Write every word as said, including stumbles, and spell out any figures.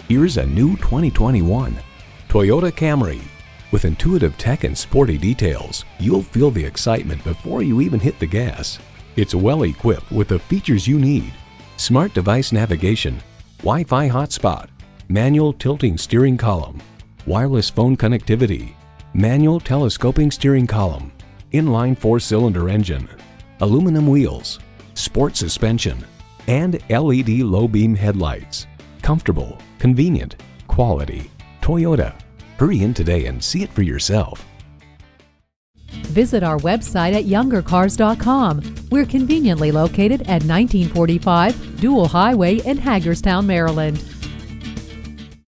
Here's a new twenty twenty-one Toyota Camry. With intuitive tech and sporty details, you'll feel the excitement before you even hit the gas. It's well equipped with the features you need: smart device navigation, Wi-Fi hotspot, manual tilting steering column, wireless phone connectivity, manual telescoping steering column, inline four-cylinder engine, aluminum wheels, sport suspension, and L E D low-beam headlights. Comfortable, convenient, quality. Toyota. Hurry in today and see it for yourself. Visit our website at younger cars dot com. We're conveniently located at nineteen forty-five Dual Highway in Hagerstown, Maryland.